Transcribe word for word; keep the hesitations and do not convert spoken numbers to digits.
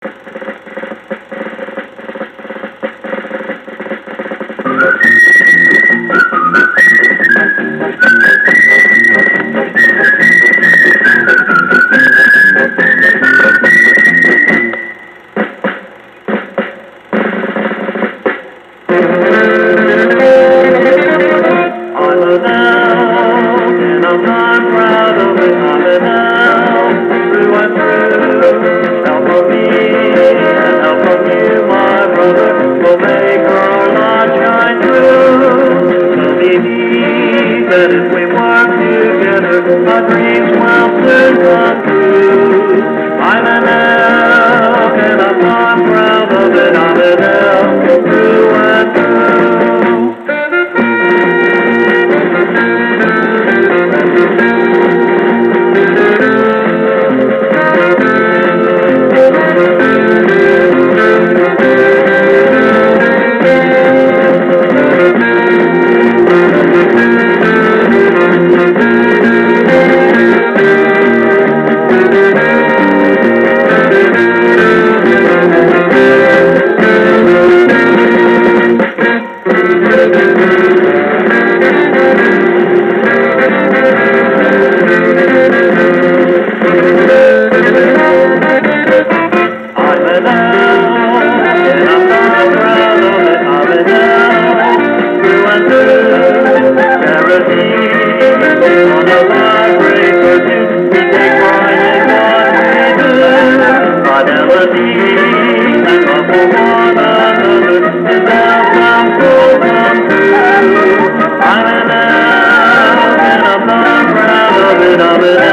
That if we work together, our dreams will soon come true. I'm an elk and I'm not proud of it. I'm an elk through and through. I'm an elk and I'm not proud of it. I'm an elk.